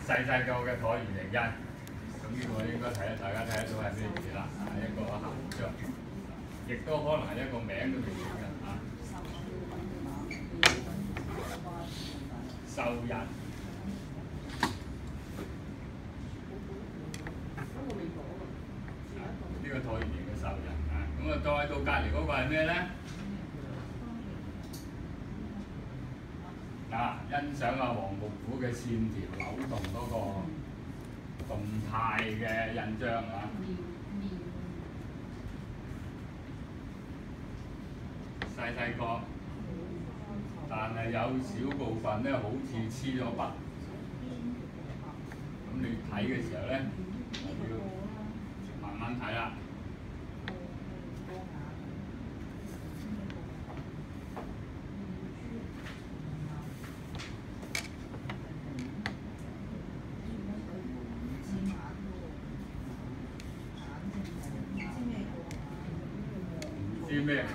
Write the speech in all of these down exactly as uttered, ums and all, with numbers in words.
細細個嘅橢圓形印，咁呢個應該睇得大家睇得到係咩字啦？啊，一個行章，亦都可能係一個名都未定嘅啊。繡印，呢個橢圓形嘅繡印啊，咁啊再到隔離嗰個係咩咧？啊，欣賞下黃木虎嘅線條扭動嗰個動態嘅印章啊！細細個，但係有少部分咧好似黐咗筆，咁你睇嘅時候咧，就要慢慢睇啦。唔知咩？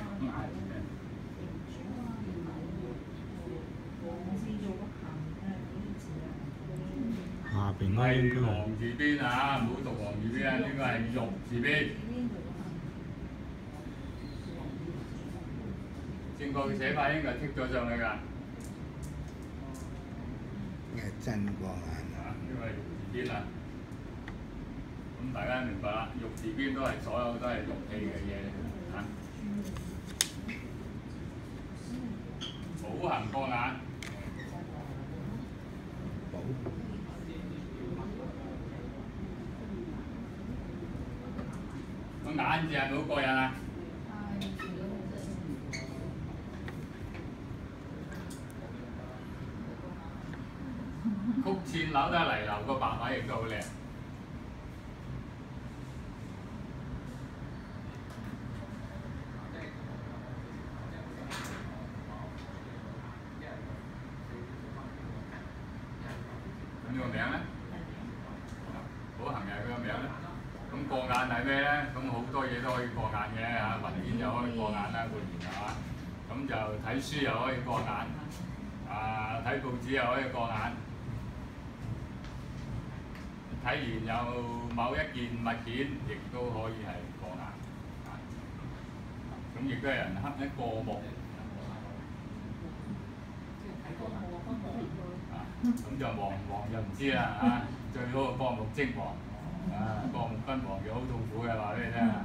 下邊咧係黃字邊啊，唔好讀黃字邊啊，呢個係玉字邊。正確嘅寫法應該係剔咗上去㗎。 係真光眼啊，呢個係玉字邊啊。咁大家明白啦，玉字邊都係所有都係玉器嘅嘢嚟嘅嚇。寶行過眼。 寶個眼字係咪好過癮啊？曲線扭得嚟，留個白位亦都好靚。咁呢個名咧，寶行又係佢個名咧。咁過眼係咩咧？咁好多嘢都可以過眼嘅嚇，文件又可以過眼啦，固然係嘛。咁就睇書又可以過眼，啊睇報紙又可以過眼。睇完有某一件物件，亦都可以係過眼。啊，咁亦都係人刻一過目。啊，咁就黃黃就唔知啦啊，最好過目即黃。啊，過目不忘嘅好痛苦嘅，話俾你聽啊！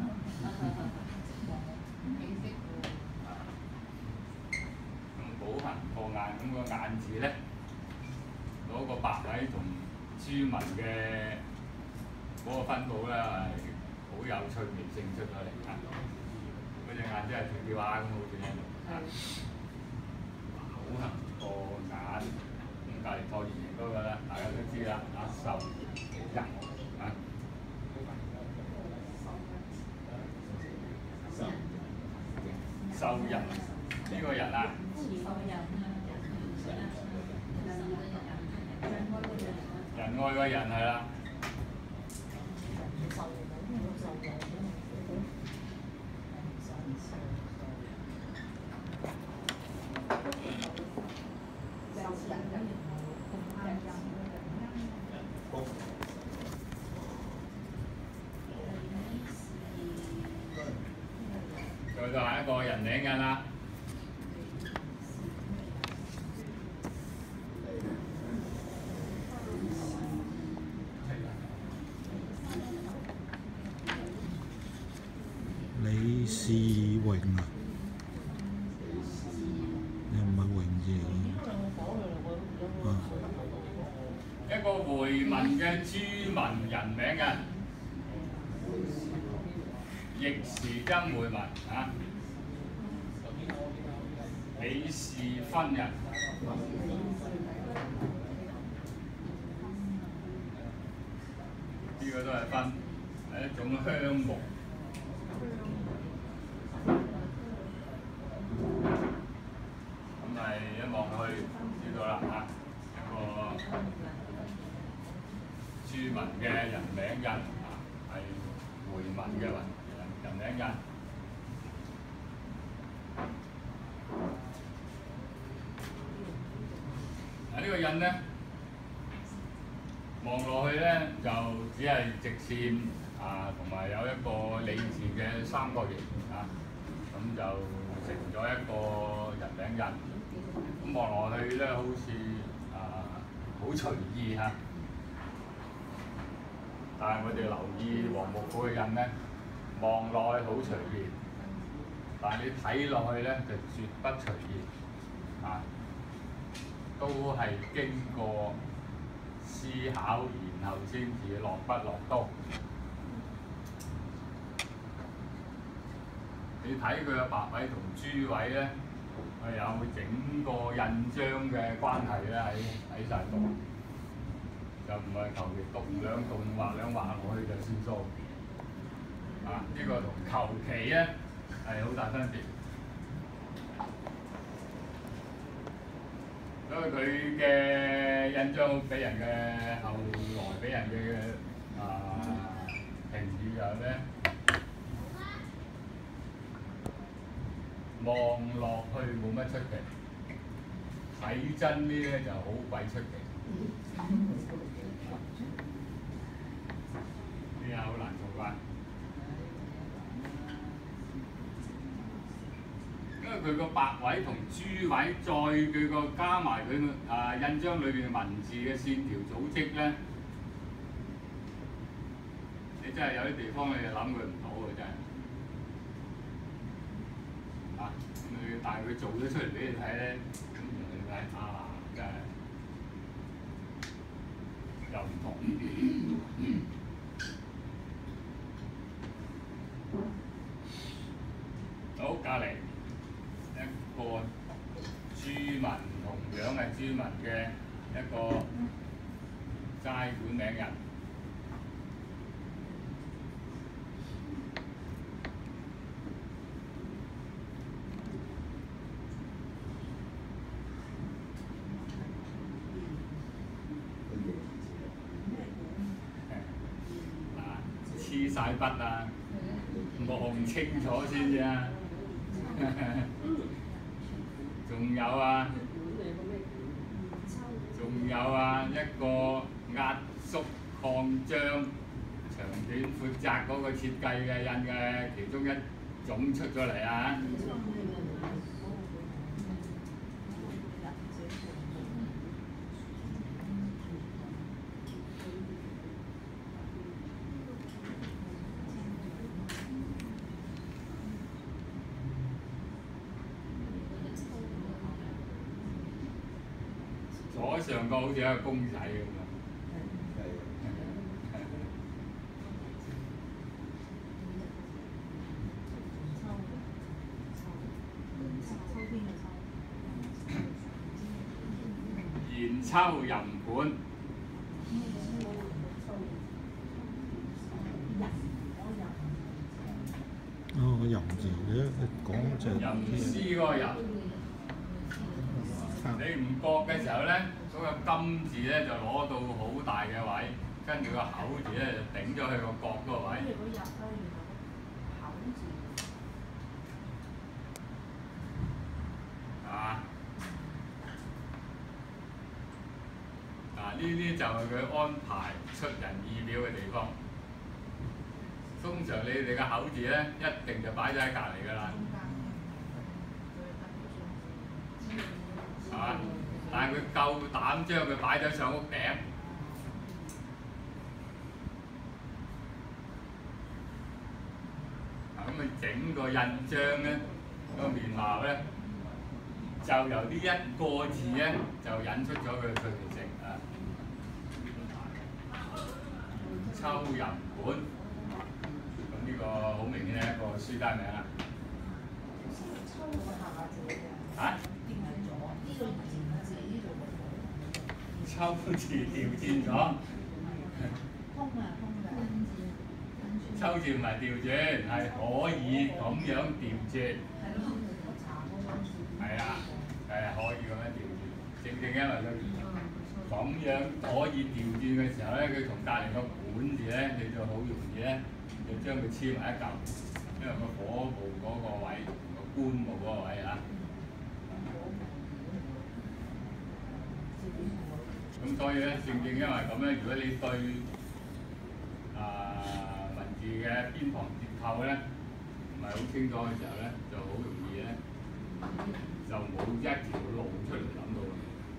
咁寶行過眼，咁個眼字咧，攞個白位同朱文嘅嗰個分佈咧係好有趣味性出咗嚟啊！嗰隻眼真係跳跳下咁好似喺度啊！寶行過眼，咁隔離橢圓形嗰個咧，大家都知啦，啊繡印啊！繡人呢個人啊，仁愛個人係啦。再到下一個人名㗎啦。 李士榮啊，你唔係榮字嚟啊？ 一個回文嘅朱文人名嘅，逆時針回文啊，李士芬人。呢個都係芬，係一種香木。咁係一望去知道啦嚇，一個朱文嘅人名印啊，係回文嘅人人名印。啊呢個印咧， 望落去咧就只係直線啊，同埋有一個理字嘅三角形啊，咁就成咗一個人名印。咁望落去咧，好似啊好隨意嚇。但係我哋留意黃木寶嘅印咧，望落去好隨意，但係你睇落去咧就絕不隨意啊，都係經過思考，然後先至落筆落刀。你睇佢嘅白位同朱位咧，佢有整個印章嘅關係咧喺喺曬度，就唔係求其動兩動畫兩畫落去就算數。啊，呢、這個同求其咧係好大分別。所以佢嘅印章俾人嘅後來俾人嘅啊評語就係咩？望落去冇乜出奇，睇真啲咧就好鬼出奇。呢下好難做啩，因為佢個白位同朱位，再佢個加埋佢啊印章裏邊嘅文字嘅線條組織咧，你真係有啲地方你諗佢唔到嘅真係。啊，咁但係佢做咗出嚟俾你睇咧，咁你睇啊，真係又唔同。好，隔離一個朱文，同樣係朱文嘅一個齋館名人。黐晒筆啊，望清楚先啫。仲有啊，仲有啊，一個壓縮擴張長短闊窄嗰個設計嘅印嘅其中一種出咗嚟啊！左上角好似一個公仔咁啊！言秋吟館。 哦，個吟字咧，講就吟詩嗰個吟。你唔覺嘅時候咧，嗰、那個金字咧就攞到好大嘅位，跟住個口字咧就頂咗去個角嗰個位。啊！啊！呢啲就係佢安排出人意表嘅地方。通常你哋嘅口字咧，一定就擺咗喺隔離㗎啦。啊！但係佢夠膽將佢擺咗上屋頂，啊咁佢整個印章咧，個面貌咧，就由呢一個字咧，就引出咗佢嘅趣味性啊！秋吟館，咁呢個好明顯係一個書單名啦。啊？秋字調轉咗，秋字唔係調轉，係可以咁樣調轉。係啊，係可以咁樣調轉。正正因為佢咁樣可以調轉嘅時候咧，佢同隔離個館字咧，你就好容易咧，就將佢黐埋一嚿，因為個火部嗰個位同個官部嗰個位啊。 咁所以咧，正正因為咁咧，如果你對啊、文字嘅邊旁結構咧唔係好清楚嘅時候咧，就好容易咧就冇一條路出嚟諗到。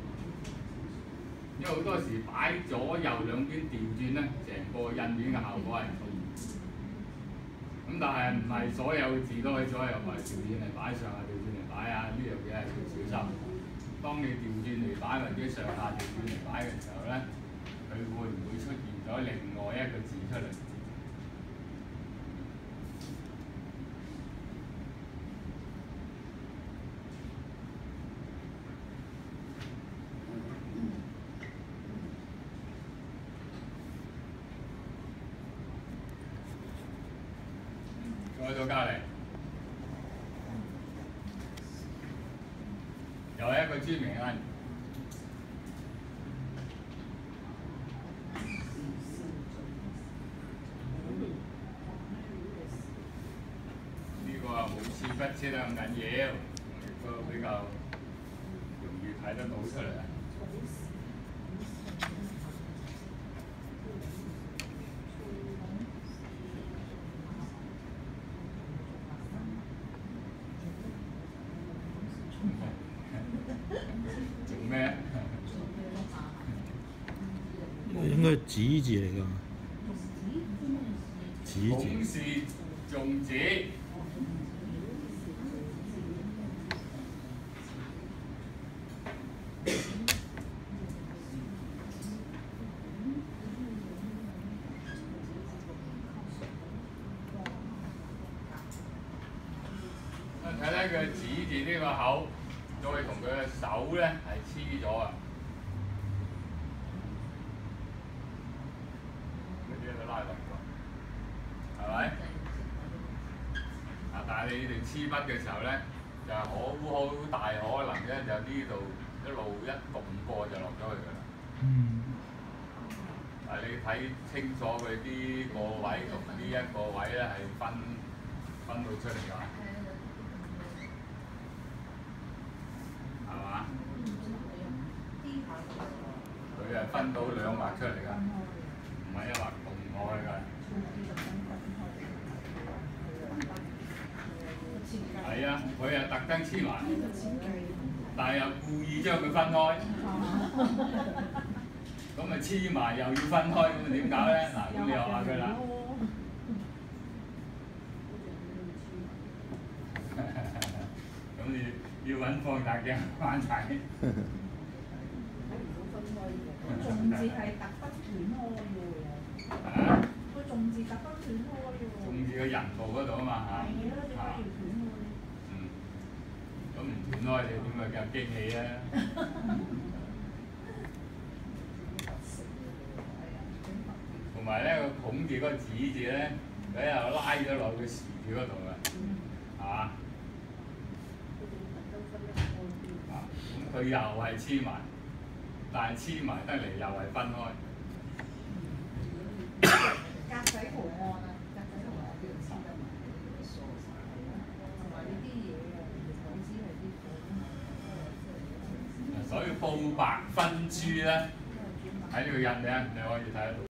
因為好多時擺左右兩邊調轉咧，成個印面嘅效果係唔同。咁但係唔係所有字都可以左右埋調轉嚟擺，上下調轉嚟擺啊！呢樣嘢係要小心。當你調轉嚟擺或者上下調轉嚟擺嘅時候咧，佢會唔會出現咗另外一個字出嚟？再到隔離，又係一個專名啊！呢個啊冇刺筆切得咁緊要，亦都比較容易睇得到出嚟。做咩？ 應該係子字嚟㗎，子字。 孔氏重子。睇睇佢子字呢個口，再同佢嘅手咧係黐咗啊！嗰啲都拉落咗，係咪？啊！但係你哋黐筆嘅時候咧，就係好好大可能咧，就呢度一路一動過就落咗去㗎啦。 嗯。 但係你睇清楚佢呢個位同呢一個位咧係分分到出嚟㗎。佢係分到兩畫出嚟㗎，唔係一畫動落去㗎。係啊，佢係特登黐埋，但係又故意將佢分開。咁咪黐埋又要分開，咁咪點搞咧？嗱，咁你又話佢啦。咁你要揾放大鏡翻睇。 重字係特登斷開嘅喎。 啊？ 個重字特登斷開嘅喎。 重字嘅人部嗰度啊嘛嚇。 係咯，點解要斷開？ 嗯。咁唔斷開你點咪夠激氣啊？同埋咧個孔字嗰個子字咧，佢又拉咗落個時字嗰度嘅，係嘛？啊，咁佢又係黐埋。但係黐埋得嚟又係分開。 格仔圖案啊，格仔圖案邊度黐得埋？同埋呢啲嘢啊，總之係啲所以報白分珠咧，喺呢個印咧，你可以睇得到。